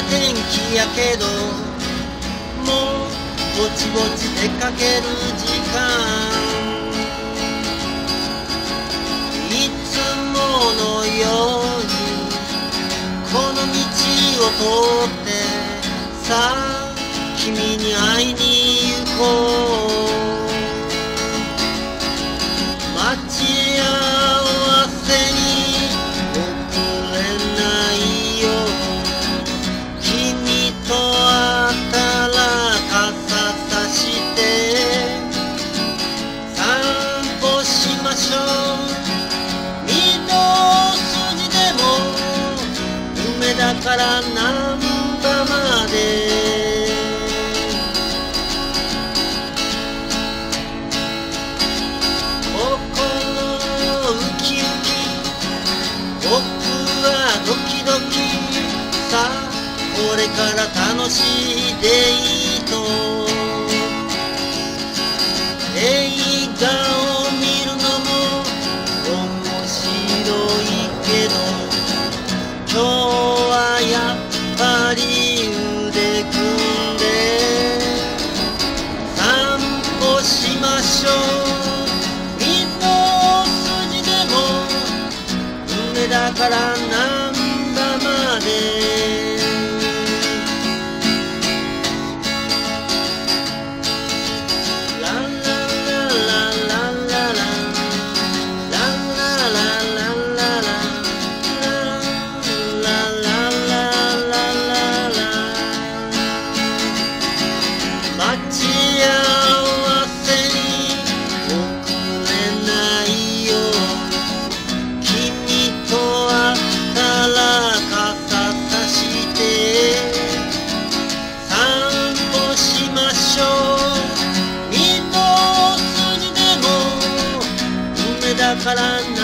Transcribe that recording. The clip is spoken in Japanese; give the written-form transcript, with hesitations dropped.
な天気やけどもうぼちぼち出かける時間いつものようにこの道を通ってさあ君に会いに行こう待ち合わせに遅れないよ君と会ったら傘さして散歩しましょう御堂筋でも梅田から難波まで僕はドキドキさあこれから楽しいデート映画を見るのも面白いけど今日はやっぱり腕組んで散歩しましょうだから難波までララララララララ待ち合わせに遅れないよだから